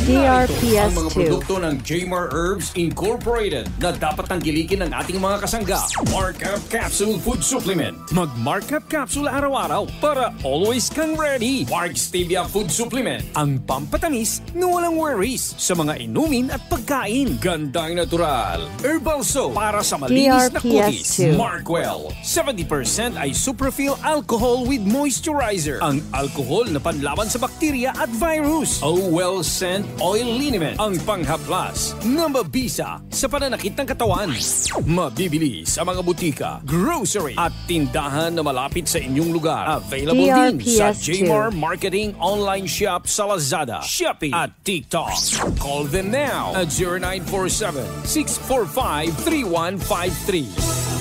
DRPS ang mga produkto ng JMAR Herbs Incorporated na dapat tangkilikin ng ating mga kasangga. Markup Capsule Food Supplement. Mag-markup capsule araw-araw para always kang ready. Mark Stevia Food Supplement. Ang pampatamis na walang worries sa mga inumin at pagkain. Gandang natural. Herbal soap para sa malinis na kutis. Markwell. 70% ay superfill alcohol with moisturizer. Ang alcohol na panlaban sa bakterya at virus. Well Scent Oil Liniment. Ang panghaplas na mabisa sa pananakit ng katawan. Mabibili sa mga butika, grocery at tindahan na malapit sa inyong lugar. Available din sa JMAR Marketing Online Shop sa Lazada, Shopee at TikTok. Call them now at 0947-645-3153.